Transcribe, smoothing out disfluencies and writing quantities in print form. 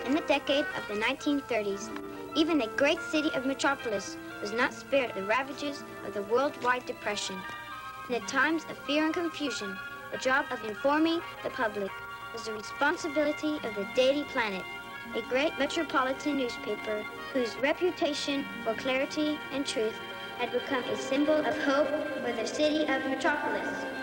In the decade of the 1930s, even the great city of Metropolis was not spared the ravages of the worldwide depression. In the times of fear and confusion, the job of informing the public was the responsibility of the Daily Planet, a great metropolitan newspaper whose reputation for clarity and truth had become a symbol of hope for the city of Metropolis.